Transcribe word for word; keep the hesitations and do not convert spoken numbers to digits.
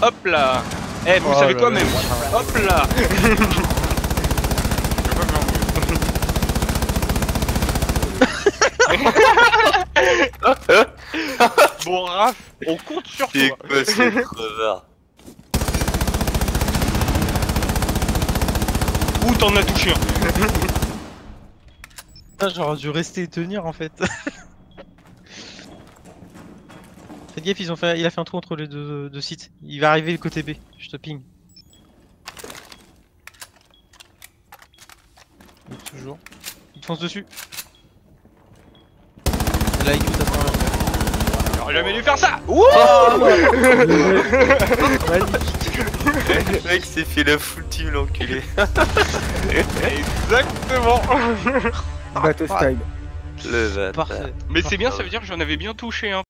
hop là. Eh, vous Oh savez là quoi là. même? Hop là. Bon, Raph, on compte sur C'est toi. quoi ce crevard? Ouh, t'en as touché un. Ah, j'aurais dû rester et tenir en fait. Faites gaffe, ils ont fait... il a fait un trou entre les deux, deux sites. Il va arriver le côté B, je te ping. Il est toujours. Il te fonce dessus. Là, il coûte à prendre. J'aurais jamais dû faire ça. Ouh. Le mec s'est fait la full team l'enculé. Exactement. Bateau style. Le bâtard. Parfait. Mais c'est bien, ça veut dire que j'en avais bien touché un.